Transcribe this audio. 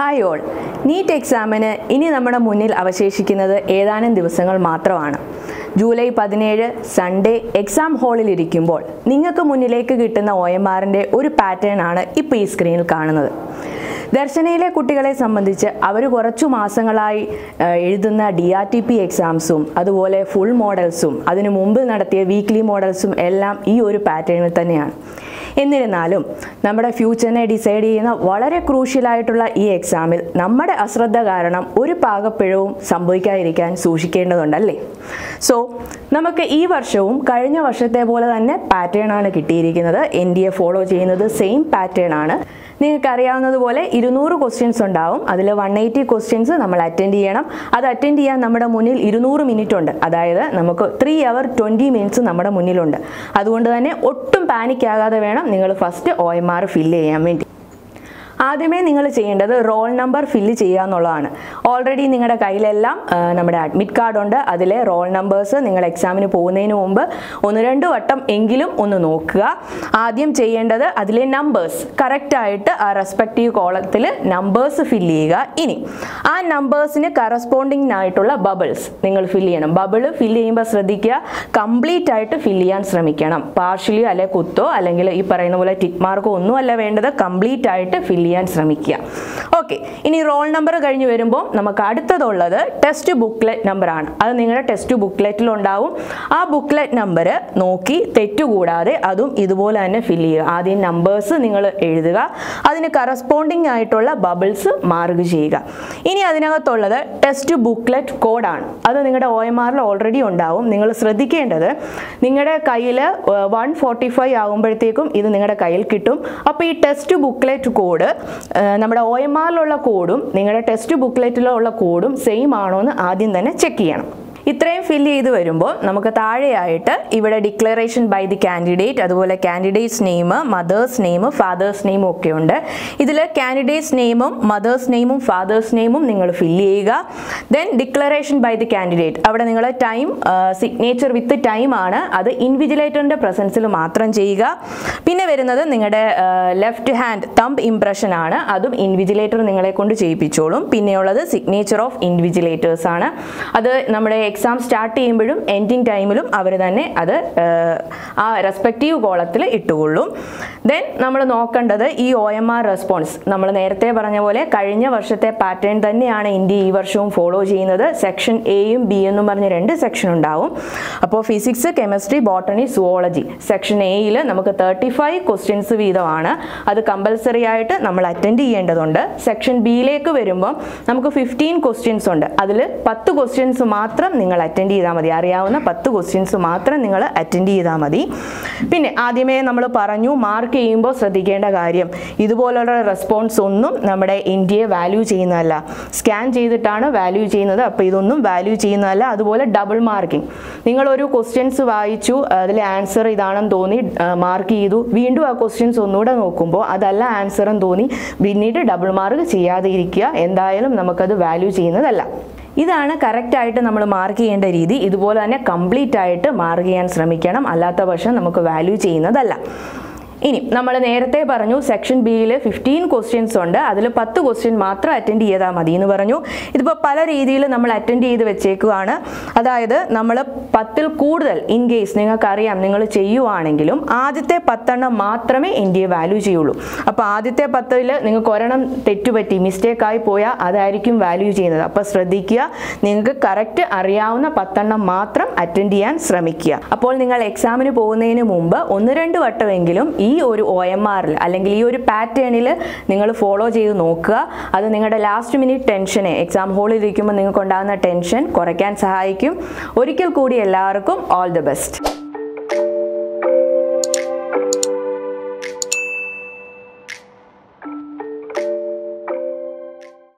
Hi all, NEET എക്സാമിന് ഇനി നമ്മുടെ മുന്നിൽ അവശേഷിക്കുന്നത് ഏതാനും ദിവസങ്ങൾ മാത്രമാണ്. ജൂലൈ 17 സൺഡേ എക്സാം ഹാളിലിരിക്കുമ്പോൾ നിങ്ങൾക്ക് മുന്നിലേക്ക് കിട്ടുന്ന OMRൻ്റെ ഒരു പാറ്റേൺ ആണ് ഇപ്പോൾ ഈ സ്ക്രീനിൽ കാണുന്നത്. ദർശനയിലെ കുട്ടികളെ സംബന്ധിച്ച് അവർ കുറച്ചു മാസങ്ങളായി എഴുതുന്ന DRTP എക്സാംസും അതുപോലെ ഫുൾ മോഡൽസും അതിനു മുമ്പ് നടത്തിയ വീക്ക്ലി മോഡൽസും എല്ലാം ഈ ഒരു പാറ്റേണിൽ തന്നെയാണ്. എന്നിരുന്നാലും നമ്മുടെ ഫ്യൂച്ചറിനെ ഡിസൈഡ് ചെയ്യുന്ന വളരെ ക്രൂഷ്യലായിട്ടുള്ള ഈ എക്സാമിൽ നമ്മുടെ അശ്രദ്ധ കാരണം ഒരു പാകപ്പിഴവും സംഭവിക്കാതിരിക്കാൻ സൂക്ഷിക്കേണ്ടതുണ്ടല്ലേ. സോ നമുക്ക് ഈ വർഷവും കഴിഞ്ഞ വർഷത്തെ പോലെ തന്നെ പാറ്റേൺ ആണ് കിട്ടിയിരിക്കുന്നത്. NDA ഫോളോ ചെയ്യുന്നത് സെയിം പാറ്റേൺ ആണ്. നിങ്ങൾക്ക് അറിയാവുന്നതുപോലെ 200 ക്വസ്റ്റ്യൻസ് ഉണ്ടാവും. അതിൽ 180 ക്വസ്റ്റ്യൻസ് നമ്മൾ അറ്റൻഡ് ചെയ്യണം. അത് അറ്റൻഡ് ചെയ്യാൻ നമ്മുടെ മുന്നിൽ 200 മിനിറ്റ് ഉണ്ട്. അതായത് നമുക്ക് 3 hours 20 minutes നമ്മുടെ മുന്നിലുണ്ട്. അതുകൊണ്ട് തന്നെ ഒട്ടും പാനിക് ആകാതെ വേണം നിങ്ങൾ ഫസ്റ്റ് OMR ഫില്ല് ചെയ്യാൻ വേണ്ടി. ആദ്യമേ നിങ്ങൾ ചെയ്യേണ്ടത് റോൾ നമ്പർ ഫില്ല് ചെയ്യുക എന്നുള്ളതാണ്. ഓൾറെഡി നിങ്ങളുടെ കയ്യിലെല്ലാം നമ്മുടെ അഡ്മിറ്റ് കാർഡ് ഉണ്ട്. അതിലെ റോൾ നമ്പേഴ്സ് നിങ്ങൾ എക്സാമിന് പോകുന്നതിന് മുമ്പ് 1-2 വട്ടം എങ്കിലും ഒന്ന് നോക്കുക. ആദ്യം ചെയ്യേണ്ടത് അതിലെ നമ്പേഴ്സ് കറക്റ്റായിട്ട് ആ റെസ്പെക്റ്റീവ് കോളത്തിൽ നമ്പേഴ്സ് ഫില്ല് ചെയ്യുക. ഇനി ആ നമ്പേഴ്സിന് കറസ്പോണ്ടിങ് ആയിട്ടുള്ള ബബിൾസ് നിങ്ങൾ ഫില്ല് ചെയ്യണം. ബബിൾ ഫില്ല് ചെയ്യുമ്പോൾ ശ്രദ്ധിക്കുക, കംപ്ലീറ്റ് ആയിട്ട് ഫില്ല് ചെയ്യാൻ ശ്രമിക്കണം. പാർഷ്യലി അല്ലെ കുത്തോ അല്ലെങ്കിൽ ഈ പറയുന്ന പോലെ ടിക്ക് മാർക്കോ ഒന്നും അല്ല വേണ്ടത്, കംപ്ലീറ്റ് ആയിട്ട് ഫില്ല് ചെയ്യാൻ ശ്രമിക്കുക. ഓക്കെ, ഇനി റോൾ നമ്പർ കഴിഞ്ഞ് വരുമ്പോൾ നമുക്ക് അടുത്തതുള്ളത് ടെസ്റ്റ് ബുക്ക്ലെറ്റ് നമ്പർ ആണ്. അത് നിങ്ങളുടെ ടെസ്റ്റ് ബുക്ക്ലെറ്റിൽ ഉണ്ടാവും. ആ ബുക്ക്ലെറ്റ് നമ്പർ നോക്കി തെറ്റുകൂടാതെ അതും ഇതുപോലെ തന്നെ ഫില്ല് ചെയ്യുക. ആദ്യം നമ്പേഴ്സ് നിങ്ങൾ എഴുതുക, അതിന് കറസ്പോണ്ടിങ് ആയിട്ടുള്ള ബബിൾസ് മാർക്ക് ചെയ്യുക. ഇനി അതിനകത്തുള്ളത് ടെസ്റ്റ് ബുക്ക്ലെറ്റ് കോഡാണ്. അത് നിങ്ങളുടെ OMRൽ ഓൾറെഡി ഉണ്ടാവും. നിങ്ങൾ ശ്രദ്ധിക്കേണ്ടത് നിങ്ങളുടെ കയ്യിൽ 145 ആകുമ്പോഴത്തേക്കും ഇത് നിങ്ങളുടെ കയ്യിൽ കിട്ടും. അപ്പോൾ ഈ ടെസ്റ്റ് ബുക്ക്ലെറ്റ് കോഡ് നമ്മുടെ OMRലുള്ള കോഡും നിങ്ങളുടെ ടെസ്റ്റ് ബുക്ക്ലെറ്റിലുള്ള കോഡും സെയിം ആണോ എന്ന് ആദ്യം തന്നെ ചെക്ക് ചെയ്യണം. ഇത്രയും ഫില്ല് ചെയ്ത് വരുമ്പോൾ നമുക്ക് താഴെയായിട്ട് ഇവിടെ ഡിക്ലറേഷൻ ബൈ ദി കാൻഡിഡേറ്റ്, അതുപോലെ candidate's name, mother's name, father's നെയിമും ഒക്കെ ഉണ്ട്. ഇതിൽ കാൻഡിഡേറ്റ്സ് നെയിമും മദേഴ്സ് നെയിമും ഫാദേഴ്സ് നെയിമും നിങ്ങൾ ഫില്ല് ചെയ്യുക. Then declaration by the candidate, അവിടെ നിങ്ങൾ ടൈം സിഗ്നേച്ചർ വിത്ത് ടൈം ആണ്. അത് ഇൻവിജിലേറ്ററിൻ്റെ പ്രസൻസിൽ മാത്രം ചെയ്യുക. പിന്നെ വരുന്നത് നിങ്ങളുടെ ലെഫ്റ്റ് ഹാൻഡ് തമ്പ് ഇംപ്രഷൻ ആണ്. അതും ഇൻവിജിലേറ്റർ നിങ്ങളെ കൊണ്ട് ചെയ്യിപ്പിച്ചോളും. പിന്നെയുള്ളത് സിഗ്നേച്ചർ ഓഫ് ഇൻവിജിലേറ്റേഴ്സ് ആണ്. അത് നമ്മുടെ എക്സാം സ്റ്റാർട്ട് ചെയ്യുമ്പോഴും എൻഡിങ് ടൈമിലും അവർ തന്നെ അത് ആ റെസ്പെക്റ്റീവ് കോളത്തിൽ ഇട്ടുകൊള്ളും. ദെൻ നമ്മൾ നോക്കേണ്ടത് ഈ OMR റെസ്പോൺസ്. നമ്മൾ നേരത്തെ പറഞ്ഞ പോലെ കഴിഞ്ഞ വർഷത്തെ പാറ്റേൺ തന്നെയാണ് ഇന്ത്യ ഈ വർഷവും ഫോളോ ചെയ്യുന്നത്. സെക്ഷൻ Aയും B എന്നും പറഞ്ഞ് 2 സെക്ഷൻ ഉണ്ടാവും. അപ്പോൾ physics, chemistry, botany, zoology. Section Aയിൽ നമുക്ക് 35 ക്വസ്റ്റ്യൻസ് വീതമാണ്. അത് കമ്പൽസറി ആയിട്ട് നമ്മൾ അറ്റൻഡ് ചെയ്യേണ്ടതുണ്ട്. സെക്ഷൻ Bയിലേക്ക് വരുമ്പോൾ നമുക്ക് 15 ക്വസ്റ്റ്യൻസ് ഉണ്ട്. അതിൽ 10 ക്വസ്റ്റ്യൻസ് മാത്രം നിങ്ങൾ അറ്റൻഡ് ചെയ്താൽ മതി. അറിയാവുന്ന 10 ക്വസ്റ്റ്യൻസ് മാത്രം നിങ്ങൾ അറ്റൻഡ് ചെയ്താൽ മതി. പിന്നെ ആദ്യമേ നമ്മൾ പറഞ്ഞു, മാർക്ക് ചെയ്യുമ്പോൾ ശ്രദ്ധിക്കേണ്ട കാര്യം, ഇതുപോലുള്ള റെസ്പോൺസ് ഒന്നും നമ്മുടെ ഇന്ത്യയെ വാല്യൂ ചെയ്യുന്നതല്ല. സ്കാൻ ചെയ്തിട്ടാണ് വാല്യൂ ചെയ്യുന്നത്. അപ്പോൾ ഇതൊന്നും വാല്യൂ ചെയ്യുന്നതല്ല. അതുപോലെ ഡബിൾ മാർക്കിംഗ്, നിങ്ങളൊരു ക്വസ്റ്റ്യൻസ് വായിച്ചു, അതിലെ ആൻസർ ഇതാണെന്ന് തോന്നി മാർക്ക് ചെയ്തു, വീണ്ടും ആ ക്വസ്റ്റ്യൻസ് ഒന്നുകൂടെ നോക്കുമ്പോൾ അതല്ല ആൻസർ എന്ന് തോന്നി പിന്നീട് ഡബിൾ മാർക്ക് ചെയ്യാതെ ഇരിക്കുക. എന്തായാലും നമുക്കത് വാല്യൂ ചെയ്യുന്നതല്ല. ഇതാണ് കറക്റ്റായിട്ട് നമ്മൾ മാർക്ക് ചെയ്യേണ്ട രീതി. ഇതുപോലെ തന്നെ കംപ്ലീറ്റ് ആയിട്ട് മാർക്ക് ചെയ്യാൻ ശ്രമിക്കണം. അല്ലാത്ത പക്ഷം നമുക്ക് വാല്യൂ ചെയ്യുന്നതല്ല. ഇനി നമ്മൾ നേരത്തെ പറഞ്ഞു സെക്ഷൻ Bയിൽ 15 ക്വസ്റ്റ്യൻസ് ഉണ്ട്. അതിൽ 10 ക്വസ്റ്റ്യൻ മാത്രം അറ്റൻഡ് ചെയ്താൽ മതി എന്ന് പറഞ്ഞു. ഇതിപ്പോൾ പല രീതിയിൽ നമ്മൾ അറ്റൻഡ് ചെയ്ത് വെച്ചേക്കുവാണ്. അതായത് നമ്മൾ 10ൽ കൂടുതൽ ഇൻ കേസ് നിങ്ങൾക്കറിയാം നിങ്ങൾ ചെയ്യുവാണെങ്കിലും ആദ്യത്തെ 10 മാത്രമേ ഇന്ത്യയെ വാല്യൂ ചെയ്യുള്ളൂ. അപ്പോൾ ആദ്യത്തെ 10ൽ നിങ്ങൾക്ക് ഒരെണ്ണം തെറ്റുപറ്റി മിസ്റ്റേക്കായി പോയാൽ അതായിരിക്കും വാല്യൂ ചെയ്യുന്നത്. അപ്പോൾ ശ്രദ്ധിക്കുക, നിങ്ങൾക്ക് കറക്റ്റ് അറിയാവുന്ന 10 മാത്രം അറ്റൻഡ് ചെയ്യാൻ ശ്രമിക്കുക. അപ്പോൾ നിങ്ങൾ എക്സാമിന് പോകുന്നതിന് മുമ്പ് 1-2 വട്ടമെങ്കിലും ഈ ഒരു OMRൽ അല്ലെങ്കിൽ ഈ ഒരു പാറ്റേണിൽ നിങ്ങൾ ഫോളോ ചെയ്ത് നോക്കുക. അത് നിങ്ങളുടെ ലാസ്റ്റ് മിനിറ്റ് ടെൻഷനെ, എക്സാം ഹാളിൽ ഇരിക്കുമ്പോൾ നിങ്ങൾക്ക് ഉണ്ടാകുന്ന ടെൻഷൻ കുറയ്ക്കാൻ സഹായിക്കും. ഒരിക്കൽ കൂടി എല്ലാവർക്കും ഓൾ ദി ബെസ്റ്റ്.